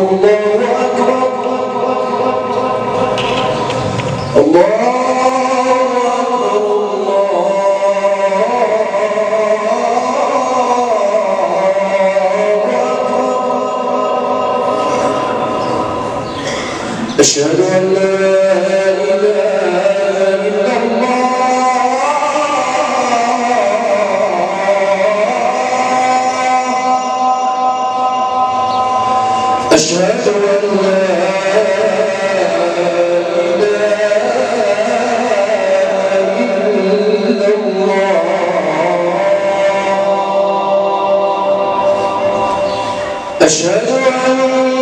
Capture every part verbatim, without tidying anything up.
أشهد أن لا إله إلا الله أشهد أن لا إله إلا الله أشهد أن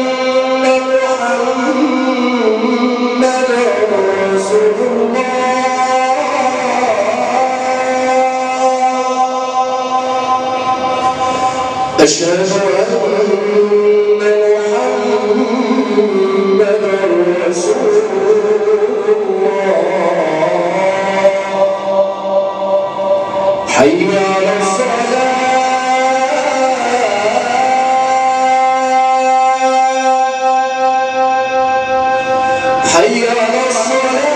أشهد أن محمدًا رسول الله حي على الصلاة حي على الصلاة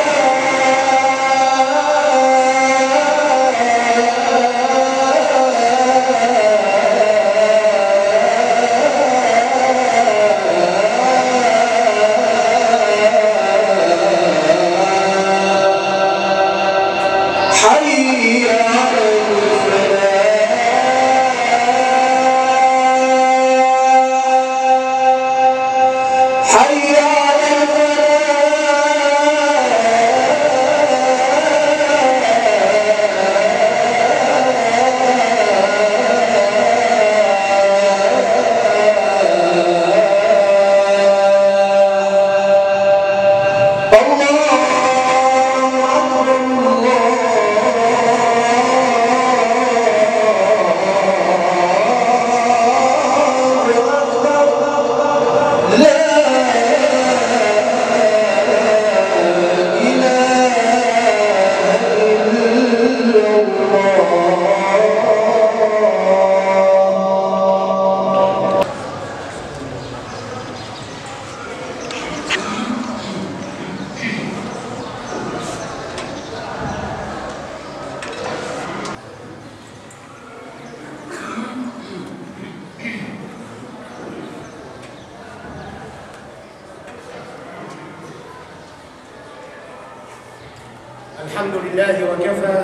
الحمد لله وكفى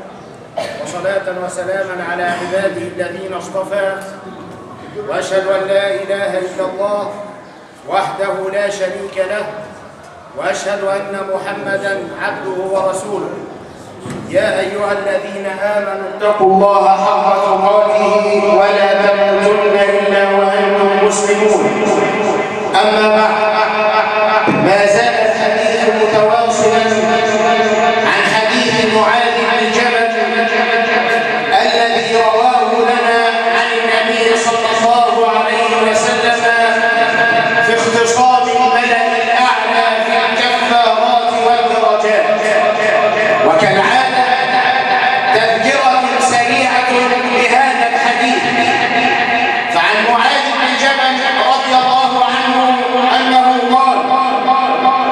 وصلاة وسلاما على عباده الذين اصطفى وأشهد أن لا إله إلا الله وحده لا شريك له وأشهد أن محمدًا عبده ورسوله يا أيها الذين آمنوا اتقوا الله حق تقاته ولا تموتن إلا وأنتم مسلمون أما بعد ما زال الحديث متواصلا عن حديث معاذ بن جبل الذي رواه لنا عن النبي صلى الله عليه وسلم في اختصام الملأ الأعلى في الكفارات والدرجات. وكالعادة تذكرة سريعة لهذا الحديث. فعن معاذ بن جبل رضي الله عنه أنه قال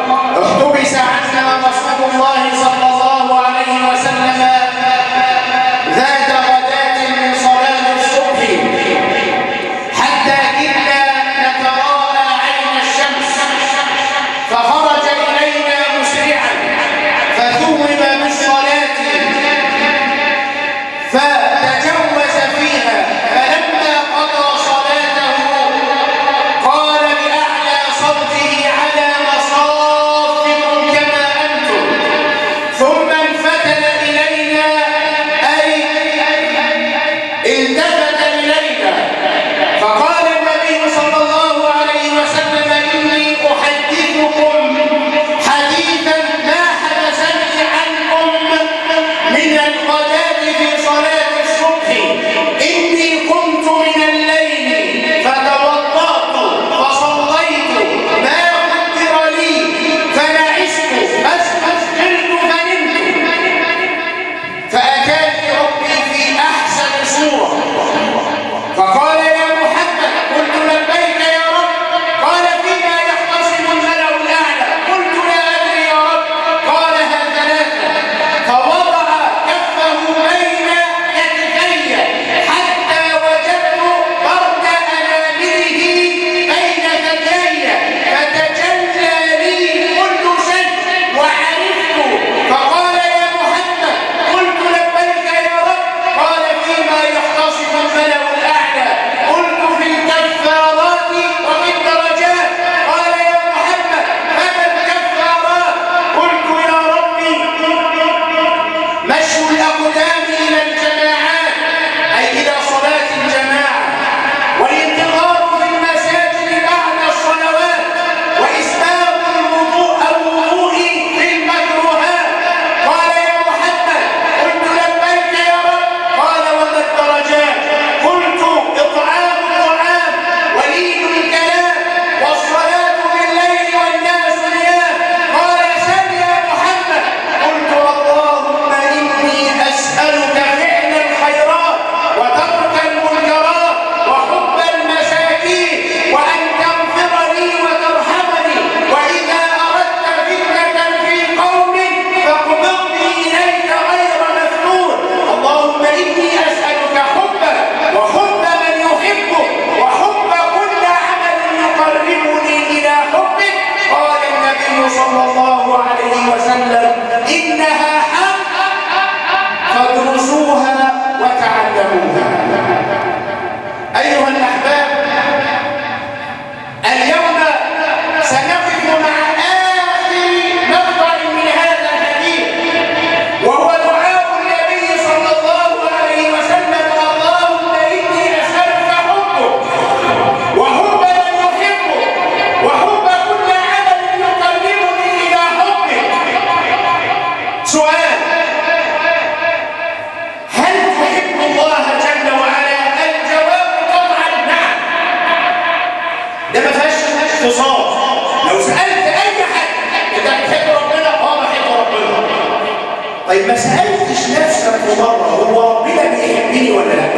ده ما فيهاش اختصاص. لو سالت اي حد انت بتحب ربنا؟ اه بحب ربنا. طيب ما سالتش نفسك في مره هو ربنا بيحبني ولا لا؟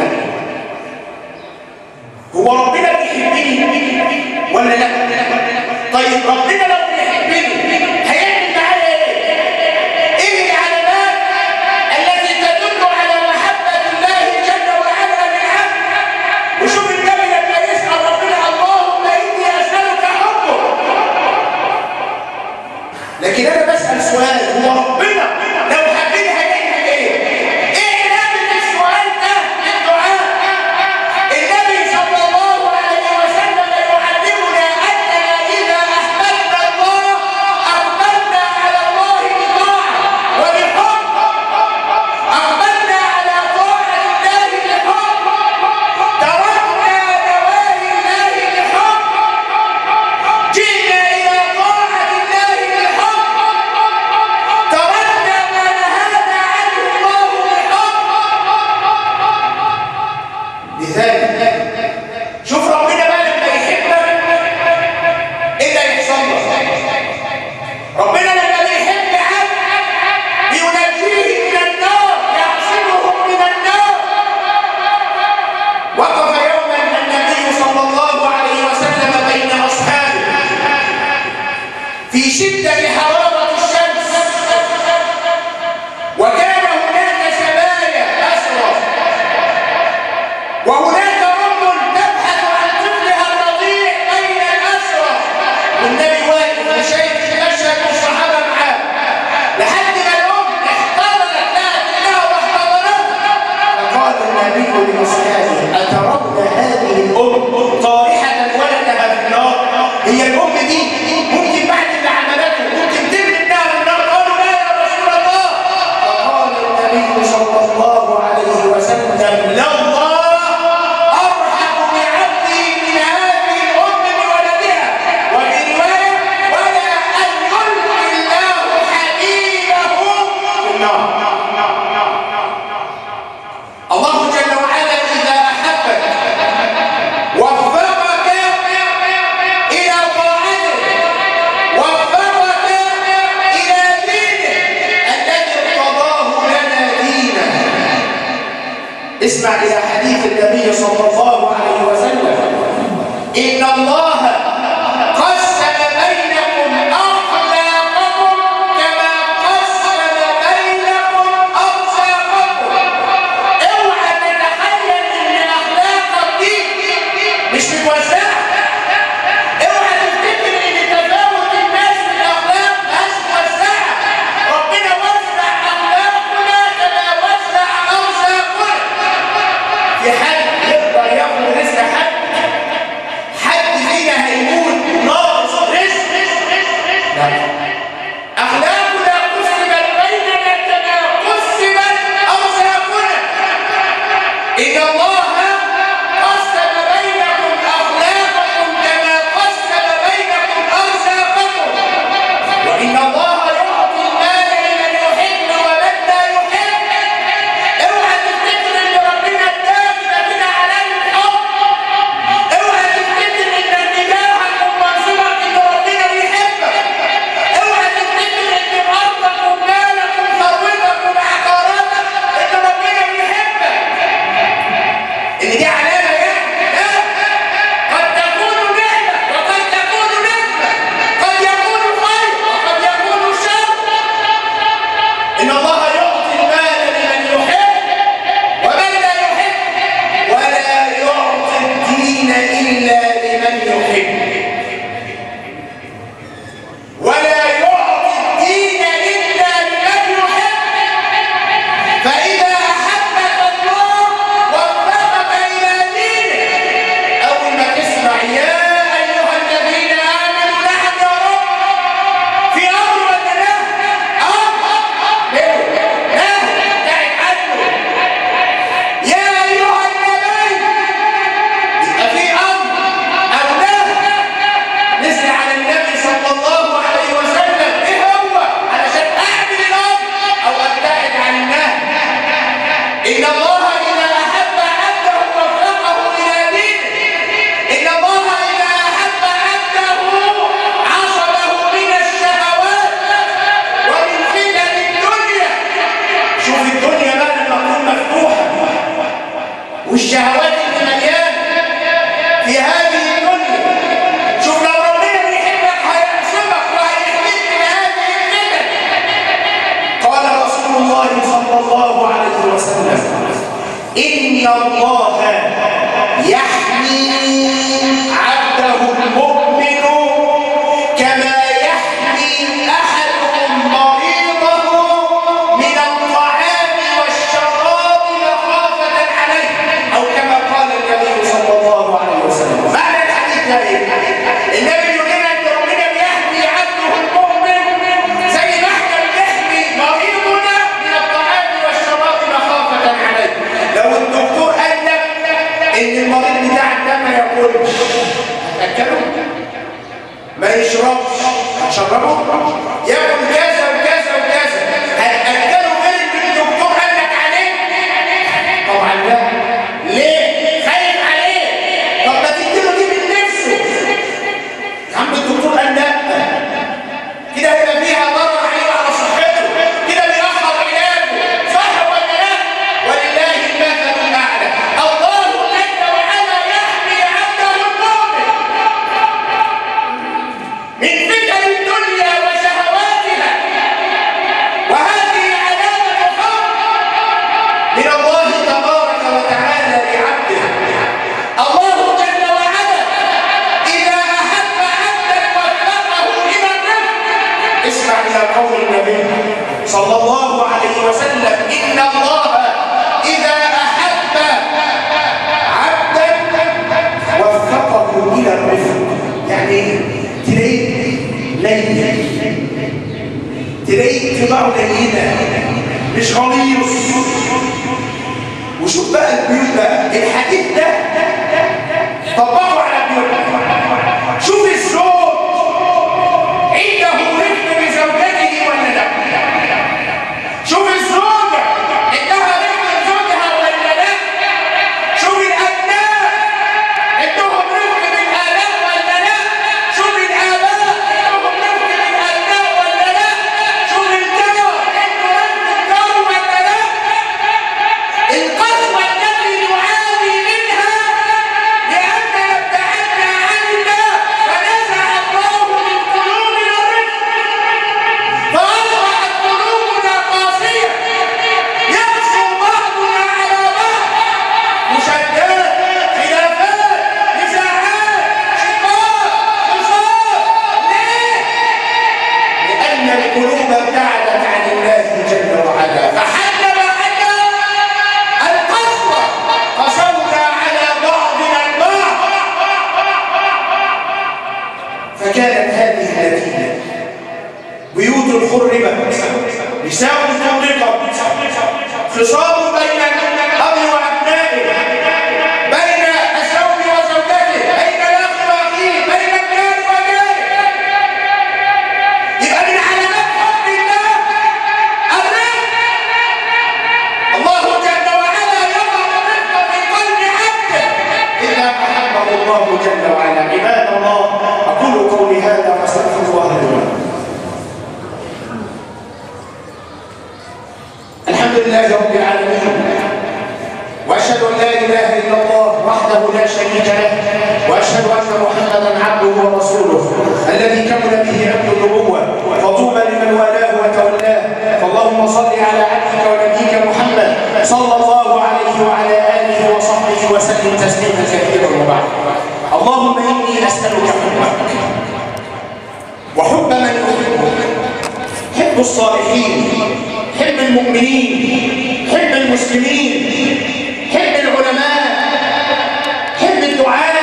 هو ربنا بيحبني ولا لا؟ طيب ربنا لو بيحبني هيعمل معايا ايه؟ ايه العلامات التي تدل على محبه الله جل وعلا للعبد؟ وشوف النبي لما يسال ربنا اللهم اني اسالك حبك. لكن انا بسال سؤال، هو ربنا لو حبني هيعمل ايه؟ ايه علاقه السؤال ده بالدعاء؟ النبي صلى الله عليه وسلم يعلمنا اننا اذا احببنا الله اقبلنا على الله بطاعه وبحب، اقبلنا على طاعه الله بحب، تركنا نواهي الله بحب، جئنا الى طاعه الله بحب، تركنا ما نهانا عنه الله بحب. لذلك شوف ربنا بقى لما يحبك ايه اللي هيحصل لك؟ ربنا لما بيحب عبد بينجيه من النار، يعصمه من النار. وقف يوما النبي صلى الله عليه وسلم بين اصحابه في شده حراره الشمس، وكان هناك سبايا اسرى، وهناك ام تبحث عن طفلها الرضيع بين الاسرى، والنبي واقف شايف المشهد والصحابه معاه، لحد ما الام احتضنت لها ابنها واحتضنته، فقال النبي لاصحابه اترون هذه الام طارحه ولدها في النار؟ هي الام دي ممكن بعد اللي عملته ممكن تبني ابنها في النار؟ قالوا لا يا رسول الله. فقال النبي صلى الله عليه وسلم لا، الله ارحم بعبده من هذه الام بولدها. وفي روايه ولا ان يلقي الله حبيبه في النار. الله جل وعلا اذا احبك وفقك الى طاعته، وفقك الى دينه الذي ارتضاه لنا دينا. اسمع الى حديث النبي صلى الله عليه وسلم ان الله قسم بينكم اخلاقكم كما قسم بينكم ارزاقكم. اوعى تتخيل ان اخلاقك دي مش متوزعه، اوعى تفتكر ان تفاوت الناس في الاخلاق مش موزعه. ربنا وزع اخلاقنا كما وزع ارزاقنا. في حد يقدر إن الله يحمي عبده المؤمن كما يحمي أحدكم مريضه من الطعام والشراب مخافة عليه، أو كما قال النبي صلى الله عليه وسلم. معنى الحديث ده إيه؟ النبي يقول لنا أن ربنا بيحمي عبده المؤمن زي ما احنا بنحمي مريضنا من الطعام والشراب مخافة عليه. لو الدكتور قال لك ان المريض بتاعك ده ما ياكلش، هتاكله؟ ما يشربش، هتشربه؟ ياكل كذا وكذا وكذا، هتاكله غير اللي الدكتور قال لك عليه؟ طبعا لا. ليه؟ خايف عليه. طب ما تديله دي من نفسه. يا عم الدكتور قال لا، كده هيبقى فيها ضرر عليه وعلى صحته، كده بيأخر علاجه، صح ولا لا؟ ولله المثل الأعلى. الله جل وعلا يحمي عبده المؤمن من فتن الدنيا وشهواتها، وهذه علامة حب من الله تبارك وتعالى لعبده. الله جل وعلا إذا أحب عبدا وفقه إلى الرفق. اسمع إلى قول النبي صلى الله عليه وسلم: إن الله إذا أحب عبدا وفقه إلى الرفق. يعني تلاقيه لين، تلاقيه طباعه لينة مش غليظ. وشوف بقى البيوت بقى، الحديث ده طبقه على البيوت. شوف الزوج عنده رفق بزوجته ولا لا؟ شوف الزوجة عندها رفق بزوجها ولا لا؟ شوف الأبناء عندهم رفق بالآباء ولا لا؟ شوف الآباء عندهم رفق بالأبناء ولا لا؟ شوف الجار عنده رفق بالجار ولا لا؟ القسوة التي نعاني منها لأننا ابتعدنا عن الله فنزع الله من قلوبنا الرفق، فأصبحت قلوبنا قاسية، يقسو بعضنا على بعض، مشادات، خلافات، نزاعات، شقاق، خصام. ليه؟ لأن القلوب ابتعدت عن الله جل وعلا، فحل معنا القسوة، قسونا على بعضنا البعض، فكانت هذه النتيجة: بيوت خربت، نساء طلقت، خصام بين الأب وأبنائه، بين الزوج وزوجته، بين الأخ وأخيه، بين الجار وجاره. يبقى من علامات حب الله الرفق. الله جل وعلا يضع الرفق في قلب عبده إذا أحبه الله جل وعلا. عباد الله، أقول قولي هذا واستغفر الله لي ولكم. الحمد لله رب العالمين، واشهد ان لا اله الا الله وحده لا شريك له، واشهد ان محمدا عبده ورسوله الذي كمل به عبد النبوه، فطوبى لمن والاه وتولاه. فاللهم صل على عبدك ونبيك محمد صلى الله عليه وعلى اله وصحبه وسلم تسليما كثيرا. وبعد، اللهم اني اسالك حبك وحب من يحبك، حب الصالحين، حب المؤمنين، حب المسلمين، حب العلماء، حب الدعاء،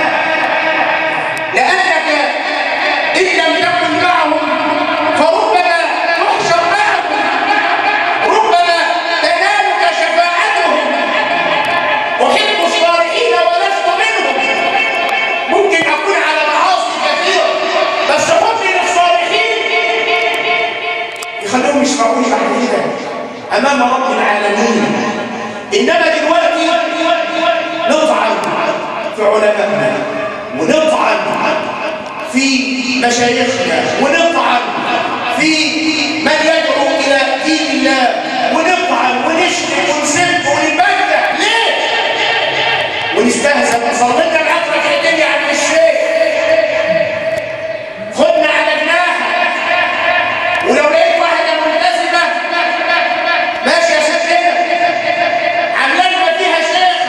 لأنك إن لم تكن معهم فربما تحشر معهم، ربما تنالك شفاعتهم. أحب الصالحين ولست منهم، ممكن أكون على معاصي كثيرة، بس حبي للصالحين يخليهم يشفعوني بعد كده أمام رب العالمين. إنما دلوقتي نطعن في علمائنا، ونطعن في مشايخنا، ونطعن في من يدعو إلى دين الله، ونطعن ونشتم ونسب ونبدع. ليه؟ ونستهزأ. صلينا العصر كده يا عم الشيخ، خدنا على جناحك، ولو لقيت واحدة ملتزمة ماشية ستنا عاملة لنا فيها شيخ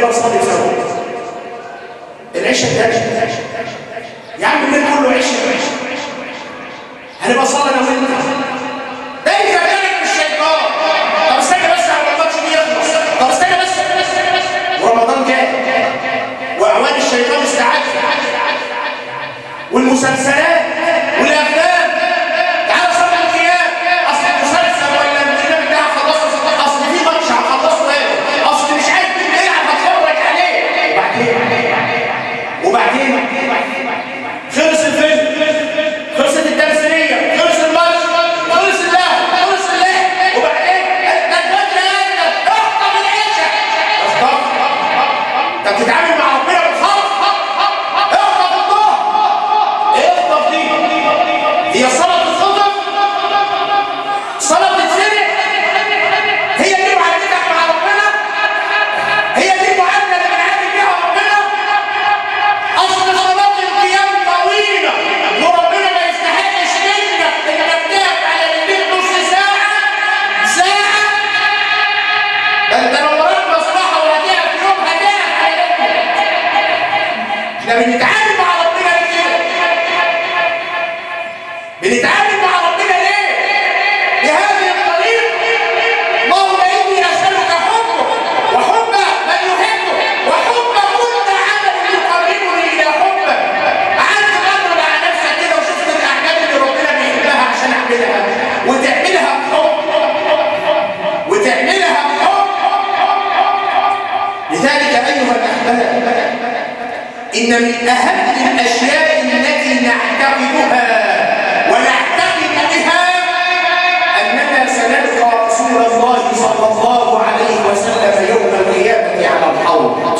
يلا نصلي سوا العشاء الثاني يا عم الليل كله عشاء هنبقى صلي انا وانت ده اذا كانت الشيطان. طب استنى بس على الماتش دي يخلص. طب استنى بس ورمضان جاي واعوان الشيطان استعدت والمسلسلات والافلام. تعالى صلي القيام. اصل المسلسل ولا البرنامج ده هخلصه، اصل في ماتش هخلصه ايه، اصل مش عارف مين بيلعب هتفرج عليه. وبعدين وبعدين خلص الفيلم، خلصت التمثيليه، خلص الماتش، خلص اللهو، خلص اللحن، وبعدين انت الفجر قاعد اخطب العشاء. اخطب؟ انت بتتعامل مع ربنا بالخطب. اخطب الظهر. ايه اخطب دي؟ هي صلاه الخطب؟ صلاه السرق؟ هي دي معاملتك مع ربنا؟ هي دي المعامله اللي بنعامل بيها ربنا؟ اصل صلاه القيام طويله وربنا ما يستحقش منك انك تقف على رجليك نص ساعه ساعه. ده انت لو وراك مصلحه وهتقف يوم هتقف على رجلك. احنا بنتعامل مع ربنا ليه كده؟ بنتعامل مع ربنا ليه؟ بهذه الطريقه. اللهم اني اسالك حبك وحب من يحبك وحب كل عمل يقربني الى حبك. قعدت مره مع نفسك كده وشفت الاعمال اللي ربنا بيحبها عشان اعملها وتعملها بحب وتعملها بحب. لذلك ايها الاحباب ان من اهم الاشياء التي نعتقدها ونعتقد بها اننا سنلقى رسول الله صلى الله عليه وسلم يوم القيامه على الحوض،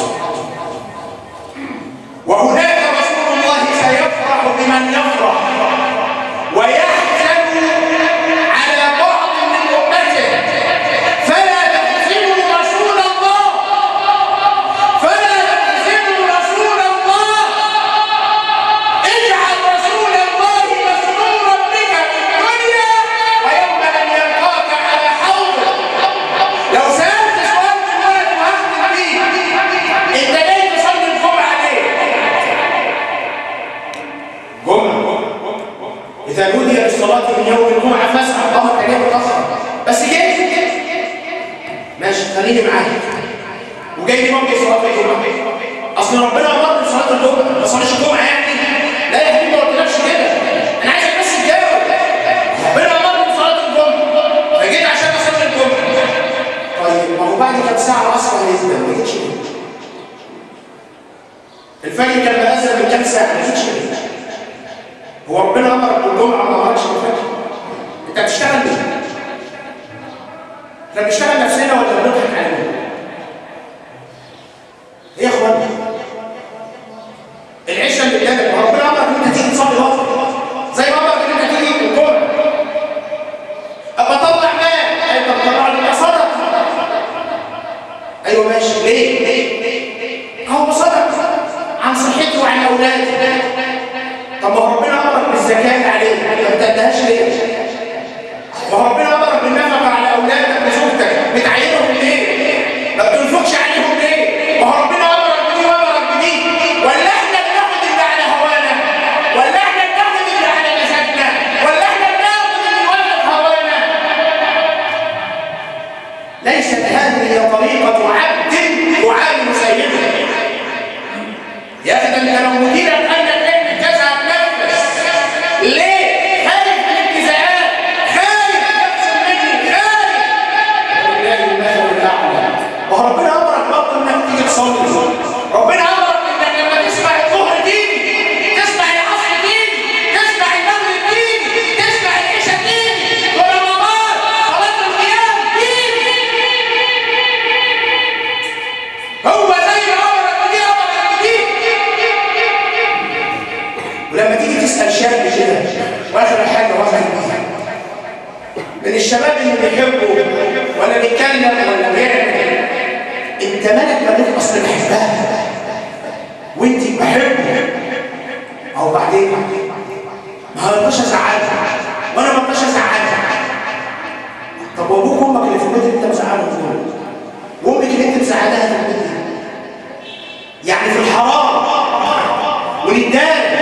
وهناك رسول الله سيفرح بمن يفرح ويحزن على بعض من امته. فلا تحزنوا رسول الله، فلا تحزنوا رسول الله. اجعل رسول الله مسرورا بك في الدنيا ويوم ان يلقاك على حوضه. لو سالت سؤال دلوقتي وهختم بيه، انت جاي تصلي الجمعه ليه؟ جمعه. اذا نودي للصلاه من يوم الجمعه فاسعى. الله انت جاي متاخر بس جاي ماشي خليني معاك وجاي لي موقف صلاه الجمعه. اصل ربنا امرني بصلاه الجمعه، ما صليش الجمعه يعني؟ لا يا حبيبي ما قلتلكش كده، انا عايزك بس تجاوب. ربنا امرني بصلاه الجمعه فجيت عشان اصلي الجمعه. طيب ما هو بعد كام ساعه العصر هيبدا ما جيتش ليه؟ الفجر كان مأذن من كام ساعه ما جيتش ليه؟ هو ربنا امرك بالجمعه ما امركش بالفجر؟ انت بتشتغل ليه؟ احنا بنشتغل نفسنا ولا بنضحك علينا؟ ايه يا اخوانا؟ العشاء اللي قدامك ربنا امرك ان انت تيجي تصلي وقت زي ما امرك ان انت تيجي الجمعه. ابقى طلع مال، انت بتطلع لي صدقه. ايوه ماشي ليه؟ ليه؟ هو صدق عن صحته وعن اولاده. طب ما ربنا امرك بالزكاه عليه ما بتديهاش ليه؟ وربنا امرك بالنفقه على اولادك وزوجتك بتعينهم ليه؟ ما بتنفقش عليهم ليه؟ ما ربنا امرك بدي وامرك بدي. ولا احنا بناخد اللي على هوانا؟ ولا احنا بناخد اللي على مزاجنا؟ ولا احنا بناخد اللي يوافق هوانا؟ ليست هذه هي طريقه عبد يعامل سيده. يا اخي ده انت لو مديرك قال لك اعمل كذا هتنفذ. ليه؟ خايف من الانتزاعات، خايف تكسب مني، خايف. ولله المثل الاعلى. وربنا امرك برضه انك تيجي تصلي. ربنا امرك انك لما تسمع الظهر تيجي، تسمع العصر تيجي، تسمع المغرب تيجي، تسمع العشاء تيجي، ورمضان صلاه القيام تيجي. هو زي ما امرك بدي امرك بدي. ولما تيجي تسال شاب كده واخر حاجه واخر من الشباب اللي بيحبوا ولا بيتكلم ولا بيعمل، انت مالك مالك اصل بحبها وانت بحبه. او بعدين ما هرضاش ازعلها وانا ما رضاش ازعلها. طب وابوك وامك اللي في البيت اللي انت مزعلهم دول وامك اللي انت مزعلها في البيت يعني في الحرام وندان